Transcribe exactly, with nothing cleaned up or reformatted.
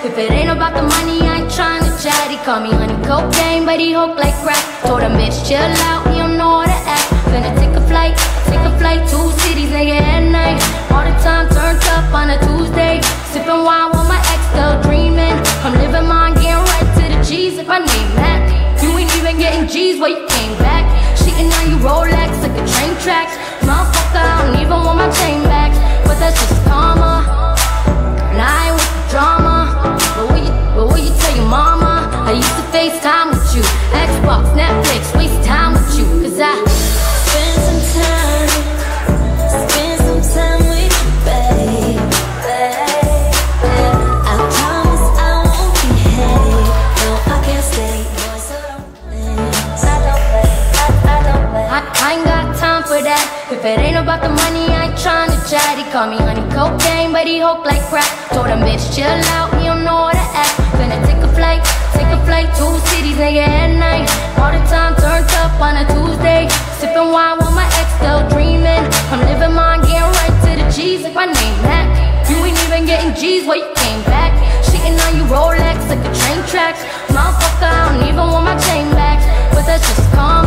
If it ain't about the money, I ain't tryna chat. He call me honey cocaine, but he hope like crack. Told him bitch chill out, he don't know how to act. Finna take a flight, take a flight, two cities, nigga, at night. All the time turned up on a Tuesday. Sipping wine with my ex, still dreaming. I'm living mine, getting right to the G's. If I name that, you ain't even getting G's where you came back. Cheating on you Rolex, like the train tracks. Motherfucker, I don't even want my chain back. But that's just karma. And I ain't with the drama. But will you, but will you tell your mama? I used to FaceTime with you, Xbox, Netflix, waste time with you. Cause I spend some time, spend some time with you, babe. I promise I won't behave. No, I can't stay. Boy, so don't play. I don't play, I, I don't play. I, I ain't got time for that. If it ain't about the money, I ain't tryna chat. He call me honey cocaine, but he hope like crack. Told him bitch chill out, he don't know how to act. Finna take a flight, take a flight, two cities, nigga, at night. All the time turned up on a Tuesday. Sipping wine with my ex, still dreaming. I'm living mine, getting right to the G's. If I name that, you ain't even getting G's where you came back. Cheating on you Rolex, like the train tracks. Motherfucker, I don't even want my chain back. But that's just karma.